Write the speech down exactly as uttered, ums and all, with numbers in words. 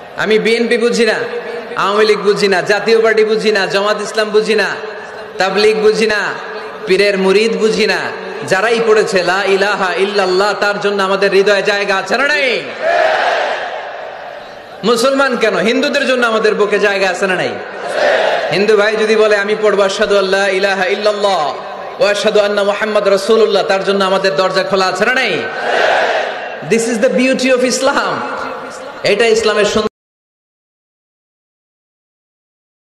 আমি বিএনপি বুঝি না, আওয়ামী লীগ বুঝি না, জাতীয় পার্টি বুঝি না, জামাত ইসলাম বুঝি না, তাবলীগ বুঝি না, পীরের মুরিদ বুঝি না। যারাই পড়েছে লা ইলাহা ইল্লাল্লাহ, তার জন্য আমাদের হৃদয়ে জায়গা আছে না নাই? মুসলমান কেন, হিন্দুদের জন্য আমাদের বুকে জায়গা আছে না নাই? হিন্দু ভাই যদি বলে আমি পড়বো আশহাদু আল্লা ইলাহা ইল্লাল্লাহ ওয়া আশহাদু আন্না মুহাম্মাদ রাসূলুল্লাহ, তার জন্য আমাদের দরজা খোলা আছে না নাই? This is the beauty of Islam. এটা ইসলামের